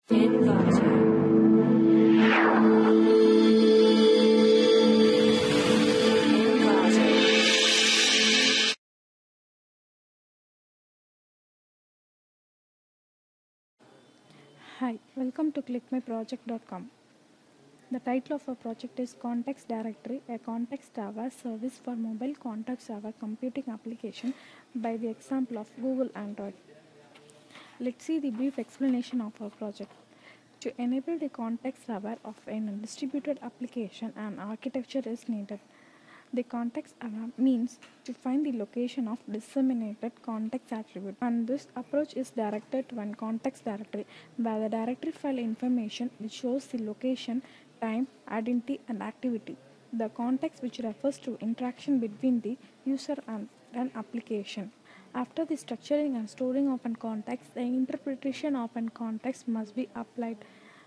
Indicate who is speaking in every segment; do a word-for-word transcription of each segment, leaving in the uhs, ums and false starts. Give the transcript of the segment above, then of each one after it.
Speaker 1: Inverter.
Speaker 2: Hi, welcome to click my project dot com. The title of our project is Context Directory, a context-aware service for mobile context-aware computing application by the example of Google Android. Let's see the brief explanation of our project. To enable the context-aware of a distributed application, an architecture is needed. The context-aware means to find the location of disseminated context attribute, and this approach is directed to one context directory where the directory file information which shows the location, time, identity and activity. The context which refers to interaction between the user and an application. After the structuring and storing of an context, the interpretation of an context must be applied.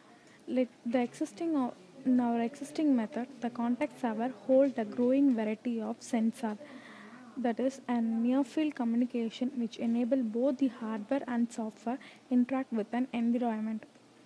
Speaker 2: Let the existing of in our existing method, the context server hold a growing variety of sensor, that is, a near-field communication which enable both the hardware and software interact with an environment.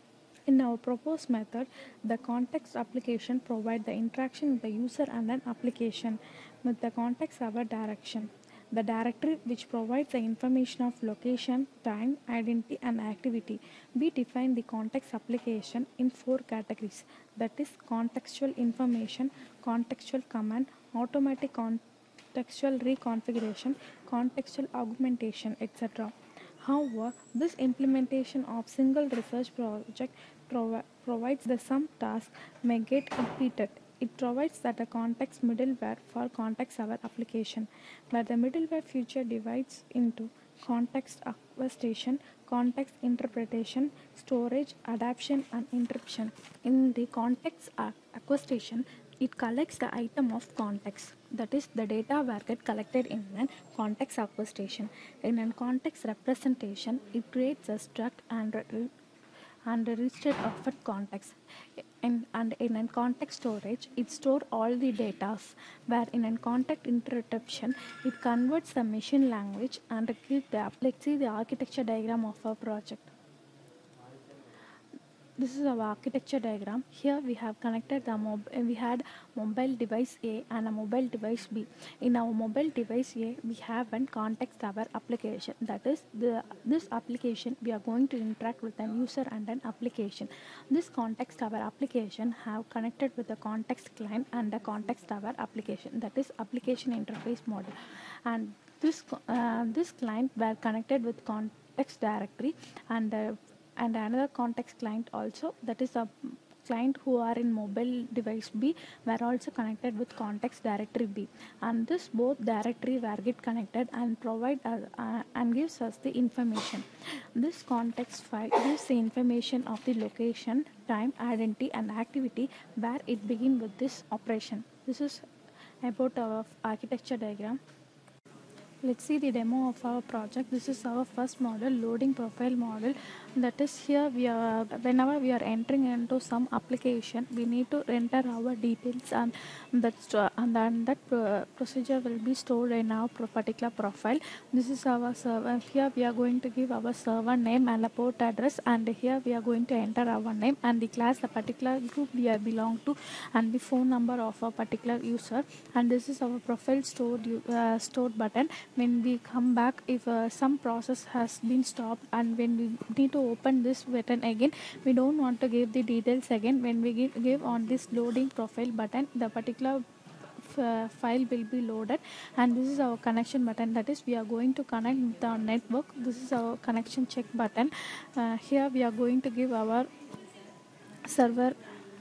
Speaker 2: In our proposed method, the context application provide the interaction with the user and an application with the context server direction. The directory which provides the information of location, time, identity and activity. We define the context application in four categories, that is contextual information, contextual command, automatic contextual reconfiguration, contextual augmentation, et cetera. However, this implementation of single research project provi- provides that some tasks may get repeated. It provides that a context middleware for context-aware application, where the middleware feature divides into context acquisition, context interpretation, storage, adaptation, and encryption. In the context acquisition, it collects the item of context, that is, the data were get collected in a context acquisition. In a context representation, it creates a struct and re- and a register of a context. In, and in a context storage, it stores all the data, where in a context interpretation, it converts the machine language and gives the, let's see the architecture diagram of our project. This is our architecture diagram. Here we have connected the mob we had mobile device A and a mobile device B. In our mobile device A, we have one context aware application. That is, the this application we are going to interact with an user and an application. This context aware application have connected with the context client and the context aware application. That is application interface model. And this uh, this client were connected with context directory and uh, and another context client also, that is a client who are in mobile device B were also connected with context directory B, and this both directory were get connected and provide uh, uh, and gives us the information. This context file gives the information of the location, time, identity and activity where it begin with this operation. This is about our architecture diagram. Let's see the demo of our project. This is our first model, loading profile model. That is, here we are, whenever we are entering into some application, we need to enter our details, and that's uh, and then that uh, procedure will be stored in our pro- particular profile. This is our server. Here we are going to give our server name and a port address, and here we are going to enter our name and the class, the particular group we are belong to, and the phone number of a particular user. And this is our profile stored uh, stored button. When we come back, if uh, some process has been stopped, and when we need to open this button again, we don't want to give the details again. When we give, give on this loading profile button, the particular uh, file will be loaded. And this is our connection button, that is, we are going to connect with the network. This is our connection check button. Uh, here we are going to give our server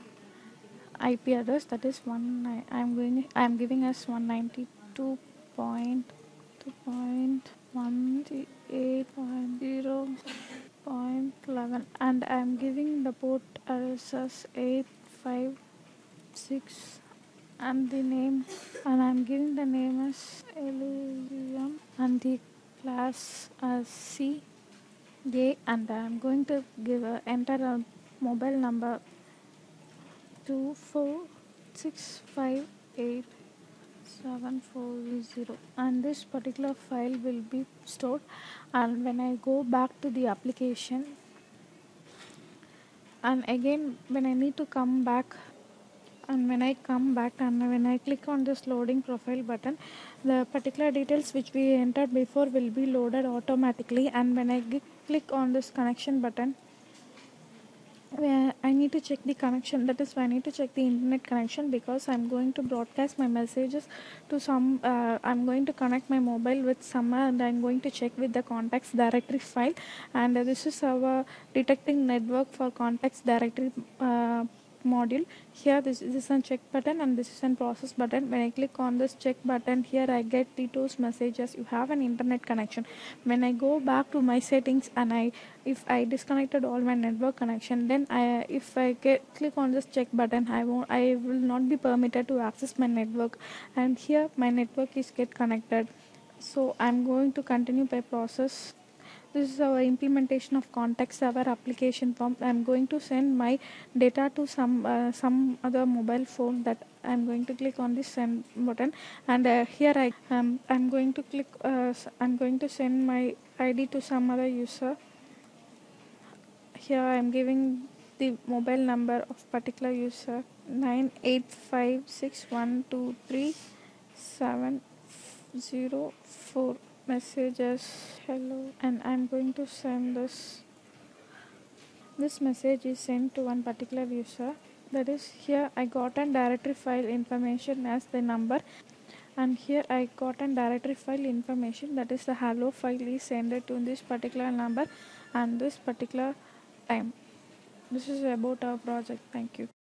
Speaker 2: I P address, that is one. I am going. I am giving us one ninety-two point two point one eight point zero point eleven, and I am giving the port address as eight five six, and the name, and I am giving the name as Elysium and the class as C A, and I am going to give a, enter a mobile number two four six five eight seven four zero, and this particular file will be stored. And when I go back to the application, and again when I need to come back, and when I come back and when I click on this loading profile button, the particular details which we entered before will be loaded automatically. And when I g- click on this connection button, where I need to check the connection, that is why I need to check the internet connection, because I'm going to broadcast my messages to some uh, I'm going to connect my mobile with someone, and I'm going to check with the contacts directory file. And uh, this is our detecting network for contacts directory uh, module. Here this, this is a check button and this is a process button. When I click on this check button, here I get the two messages: you have an internet connection. When I go back to my settings and I if I disconnected all my network connection, then I if I get click on this check button, I won't I will not be permitted to access my network, and here my network is get connected. So I'm going to continue by process. This is our implementation of contact server application form. I'm going to send my data to some uh, some other mobile phone. That I'm going to click on this send button, and uh, here I um, I'm going to click uh, I'm going to send my I D to some other user. Here I am giving the mobile number of particular user: nine eight five six one two three seven zero four. Messages hello, and I'm going to send this. This message is sent to one particular user. That is, here I got an directory file information as the number, and here I got an directory file information, that is the hello file is sent to this particular number and this particular time. This is about our project. Thank you.